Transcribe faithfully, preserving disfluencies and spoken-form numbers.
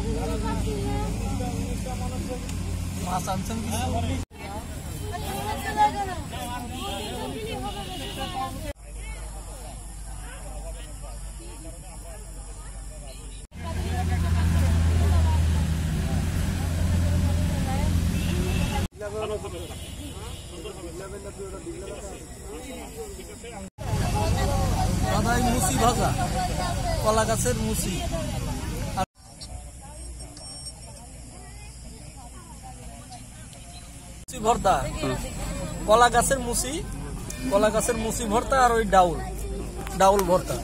মাছ আনছেন কিছু? দাদা মুসি ভাজা, কলা গাছের মুসি, ভর্তা, কলা গাছের মুসি, কলা গাছের মুসি ভর্তা আর ওই ডাউল, ডাউল ভর্তা।